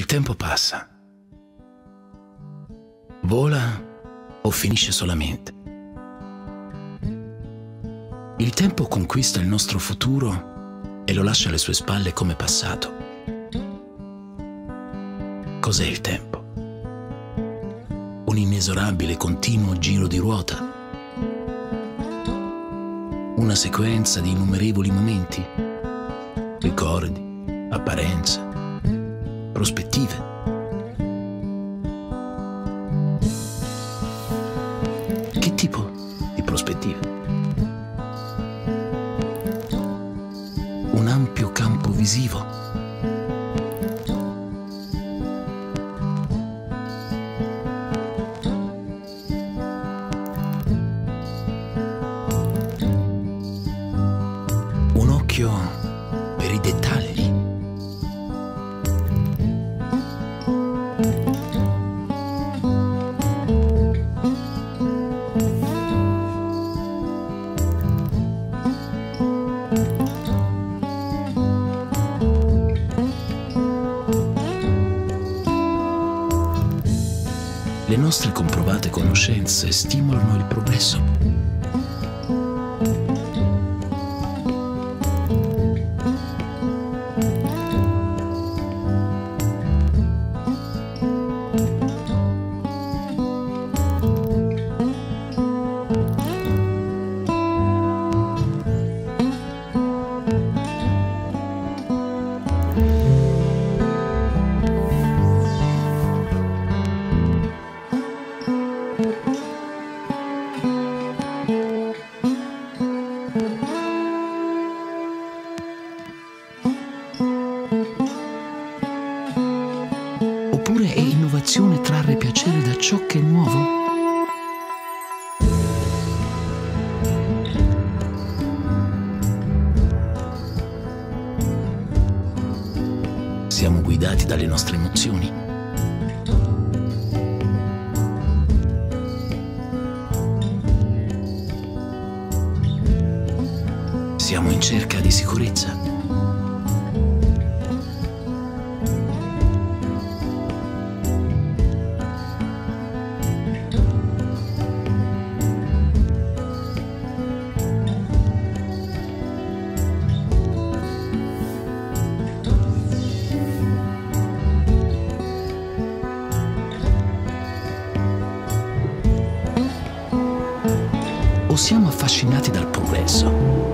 Il tempo passa. Vola o finisce solamente. Il tempo conquista il nostro futuro e lo lascia alle sue spalle come passato. Cos'è il tempo? Un inesorabile continuo giro di ruota? Una sequenza di innumerevoli momenti? Ricordi, apparenze, prospettive? Che tipo di prospettive? Un ampio campo visivo? Un occhio per i dettagli? Le nostre comprovate conoscenze stimolano il progresso. Oppure è innovazione trarre piacere da ciò che è nuovo? Siamo guidati dalle nostre emozioni? Siamo in cerca di sicurezza? O siamo affascinati dal progresso?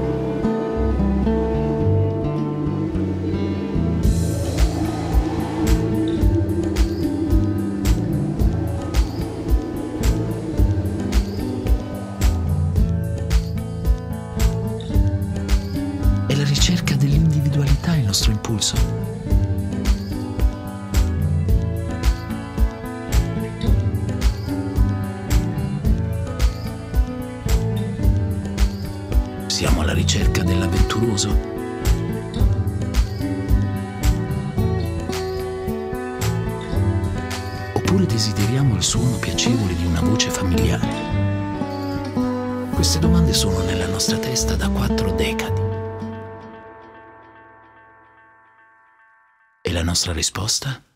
È la ricerca dell'individualità il nostro impulso? Siamo alla ricerca dell'avventuroso? Oppure desideriamo il suono piacevole di una voce familiare? Queste domande sono nella nostra testa da 4 decadi. E la nostra risposta?